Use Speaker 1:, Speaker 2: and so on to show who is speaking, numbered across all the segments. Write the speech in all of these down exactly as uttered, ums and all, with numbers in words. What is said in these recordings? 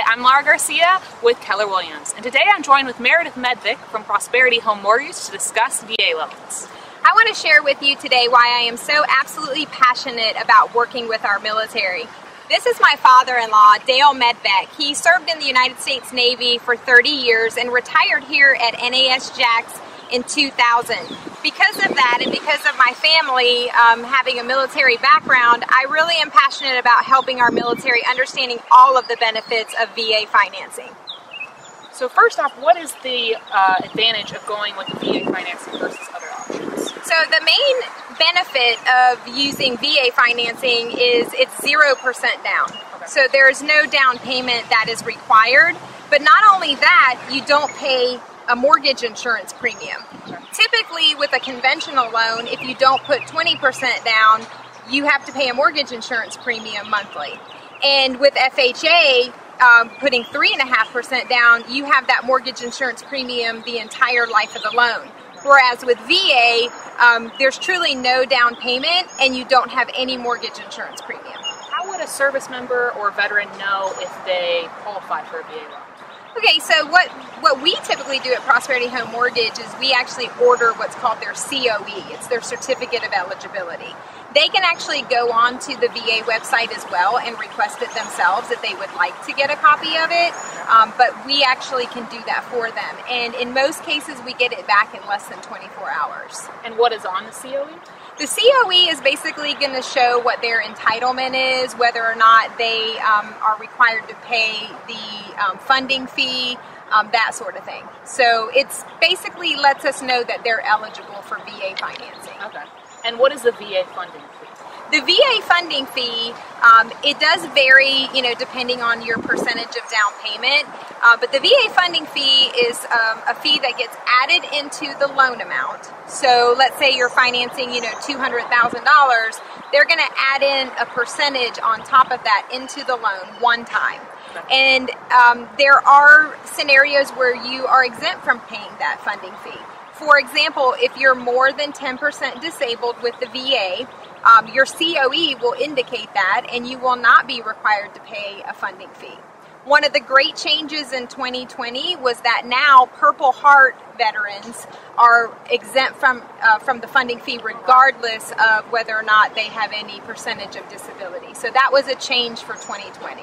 Speaker 1: I'm Laura Garcia with Keller Williams, and today I'm joined with Meredith Medvec from Prosperity Home Mortgage to discuss V A loans.
Speaker 2: I want to share with you today why I am so absolutely passionate about working with our military. This is my father-in-law, Dale Medvec. He served in the United States Navy for thirty years and retired here at N A S Jax in two thousand. Because of that and because of my family um, having a military background, I really am passionate about helping our military understanding all of the benefits of V A financing.
Speaker 1: So first off, what is the uh, advantage of going with the V A financing versus other options?
Speaker 2: So the main benefit of using V A financing is it's zero percent down.
Speaker 1: Okay.
Speaker 2: So there is no down payment that is required, but not only that, you don't pay a mortgage insurance premium.
Speaker 1: Okay.
Speaker 2: Typically with a conventional loan, if you don't put twenty percent down, you have to pay a mortgage insurance premium monthly. And with F H A, um, putting three point five percent down, you have that mortgage insurance premium the entire life of the loan. Whereas with V A, um, there's truly no down payment and you don't have any mortgage insurance premium.
Speaker 1: How would a service member or veteran know if they qualify for a V A loan?
Speaker 2: Okay, so what, what we typically do at Prosperity Home Mortgage is we actually order what's called their C O E. It's their Certificate of Eligibility. They can actually go on to the V A website as well and request it themselves if they would like to get a copy of it, um, but we actually can do that for them. And in most cases, we get it back in less than twenty-four hours.
Speaker 1: And what is on the C O E?
Speaker 2: The C O E is basically going to show what their entitlement is, whether or not they um, are required to pay the um, funding fee, um, that sort of thing. So it's basically lets us know that they're eligible for V A financing.
Speaker 1: Okay. And what is the V A funding fee?
Speaker 2: The V A funding fee, um, it does vary, you know, depending on your percentage of down payment. Uh, but the V A funding fee is um, a fee that gets added into the loan amount. So let's say you're financing, you know, two hundred thousand dollars. They're going to add in a percentage on top of that into the loan one time. And um, there are scenarios where you are exempt from paying that funding fee. For example, if you're more than ten percent disabled with the V A, um, your C O E will indicate that and you will not be required to pay a funding fee. One of the great changes in twenty twenty was that now Purple Heart veterans are exempt from, uh, from the funding fee regardless of whether or not they have any percentage of disability. So that was a change for twenty twenty.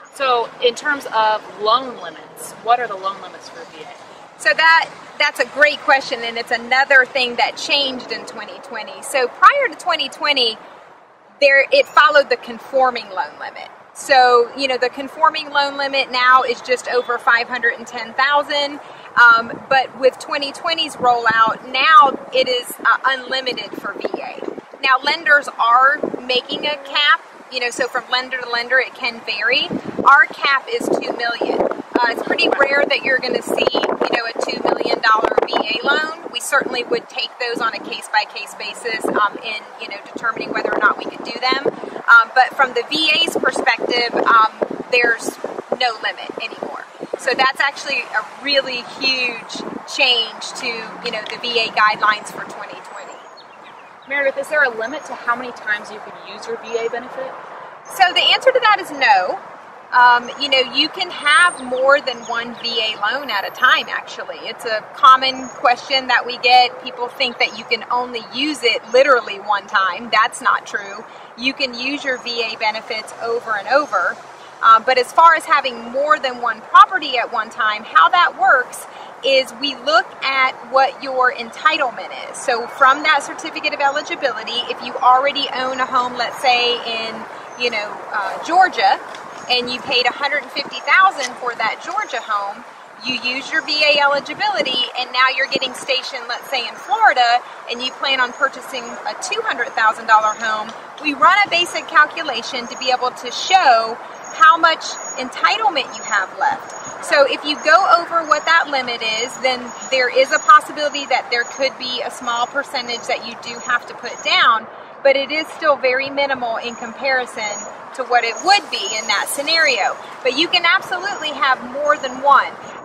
Speaker 1: So in terms of loan limits, what are the loan limits for V A?
Speaker 2: So that that's a great question, and it's another thing that changed in twenty twenty. So prior to twenty twenty, there it followed the conforming loan limit. So, you know, the conforming loan limit now is just over five hundred ten thousand dollars, um, but with twenty twenty's rollout, now it is uh, unlimited for V A. Now, lenders are making a cap, you know, so from lender to lender it can vary. Our cap is two million dollars. Uh, it's pretty rare that you're going to see, you know, a two million dollar V A loan. We certainly would take those on a case-by-case basis um, in, you know, determining whether or not we could do them. Um, but from the V A's perspective, um, there's no limit anymore. So that's actually a really huge change to, you know, the V A guidelines for twenty twenty.
Speaker 1: Meredith, is there a limit to how many times you can use your V A benefit?
Speaker 2: So the answer to that is no. Um, you know, you can have more than one V A loan at a time, actually. It's a common question that we get. People think that you can only use it literally one time. That's not true. You can use your V A benefits over and over. Um, but as far as having more than one property at one time, how that works is we look at what your entitlement is. So from that certificate of eligibility, if you already own a home, let's say in, you know, uh, Georgia, and you paid one hundred fifty thousand dollars for that Georgia home, you use your V A eligibility, and now you're getting stationed, let's say in Florida, and you plan on purchasing a two hundred thousand dollar home. We run a basic calculation to be able to show how much entitlement you have left. So if you go over what that limit is, then there is a possibility that there could be a small percentage that you do have to put down, but it is still very minimal in comparison to what it would be in that scenario. But you can absolutely have more than one.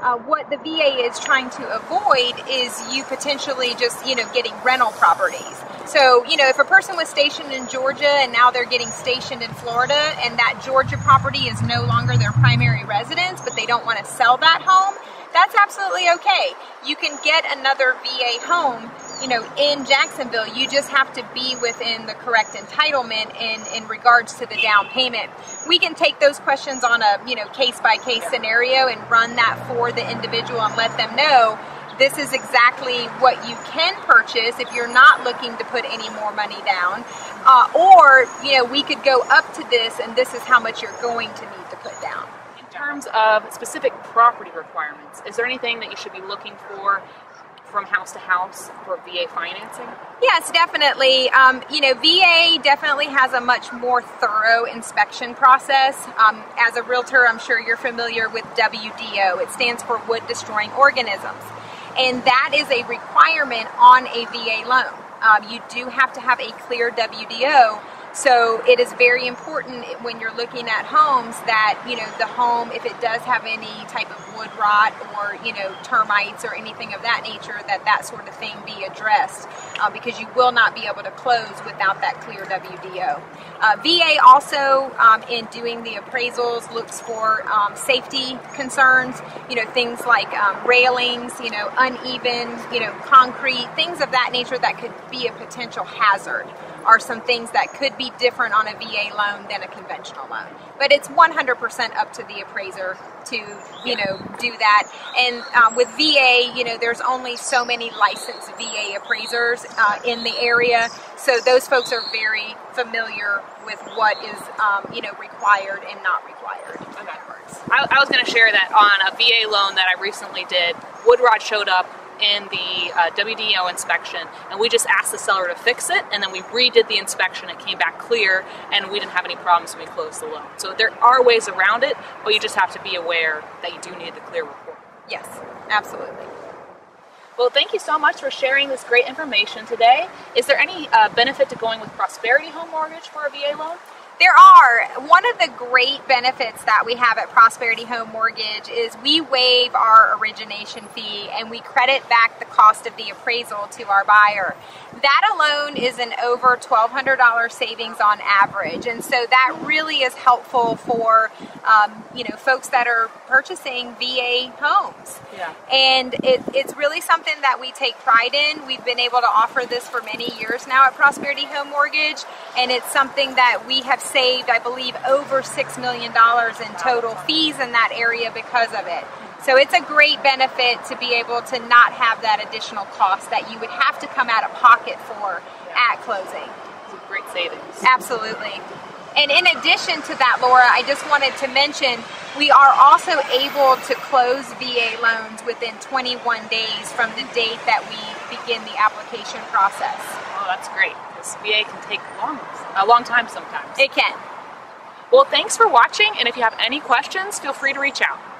Speaker 2: Uh, what the V A is trying to avoid is you potentially just, you know, getting rental properties. So, you know, if a person was stationed in Georgia and now they're getting stationed in Florida and that Georgia property is no longer their primary residence, but they don't want to sell that home, that's absolutely okay. You can get another V A home, you know, in Jacksonville. You just have to be within the correct entitlement in, in regards to the down payment. We can take those questions on a, you know, case-by-case scenario and run that for the individual and let them know this is exactly what you can purchase if you're not looking to put any more money down. Uh, or, you know, we could go up to this and this is how much you're going to need to put down.
Speaker 1: In terms of specific property requirements, is there anything that you should be looking for from house to house for V A financing?
Speaker 2: Yes, definitely. Um, you know, V A definitely has a much more thorough inspection process. Um, as a realtor, I'm sure you're familiar with W D O. It stands for wood destroying organisms. And that is a requirement on a V A loan. Um, you do have to have a clear W D O. So it is very important when you're looking at homes that, you know, the home, if it does have any type of wood rot or, you know, termites or anything of that nature, that that sort of thing be addressed uh, because you will not be able to close without that clear W D O. Uh, V A also, um, in doing the appraisals, looks for um, safety concerns, you know, things like um, railings, you know, uneven, you know, concrete, things of that nature that could be a potential hazard are some things that could be different on a V A loan than a conventional loan. But it's one hundred percent up to the appraiser to, you know, do that. And um, with V A, you know, there's only so many licensed V A appraisers uh, in the area. So those folks are very familiar with what is, um, you know, required and not required.
Speaker 1: Okay. I, I was going to share that on a V A loan that I recently did. Wood rot showed up in the uh, W D O inspection, and we just asked the seller to fix it, and then we redid the inspection. It came back clear, and we didn't have any problems when we closed the loan. So there are ways around it, but you just have to be aware that you do need the clear report.
Speaker 2: Yes, absolutely.
Speaker 1: Well, thank you so much for sharing this great information today. Is there any uh, benefit to going with Prosperity Home Mortgage for a V A loan?
Speaker 2: There are. One of the great benefits that we have at Prosperity Home Mortgage is we waive our origination fee and we credit back the cost of the appraisal to our buyer. That alone is an over twelve hundred dollars savings on average, and so that really is helpful for um, you know, folks that are purchasing V A homes.
Speaker 1: Yeah.
Speaker 2: And it, it's really something that we take pride in. We've been able to offer this for many years now at Prosperity Home Mortgage, and it's something that we have saved, I believe, over six million dollars in total fees in that area because of it. So it's a great benefit to be able to not have that additional cost that you would have to come out of pocket for at closing.
Speaker 1: It's a great savings.
Speaker 2: Absolutely. And in addition to that, Laura, I just wanted to mention we are also able to close V A loans within twenty-one days from the date that we begin the application process.
Speaker 1: Oh, that's great. This V A can take long, a long time sometimes.
Speaker 2: It can.
Speaker 1: Well, thanks for watching, and if you have any questions, feel free to reach out.